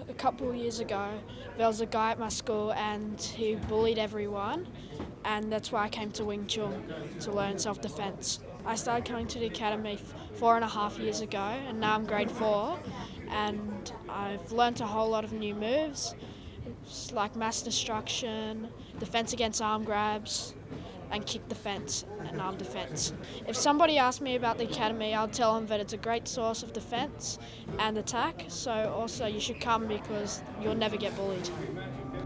a couple of years ago, there was a guy at my school and he bullied everyone, and that's why I came to Wing Chun, to learn self-defense. I started coming to the academy 4.5 years ago, and now I'm grade 4, and I've learnt a whole lot of new moves, like mass destruction, defense against arm grabs, and kick defense and arm defense. If somebody asks me about the academy, I'll tell them that it's a great source of defense and attack, so also you should come because you'll never get bullied.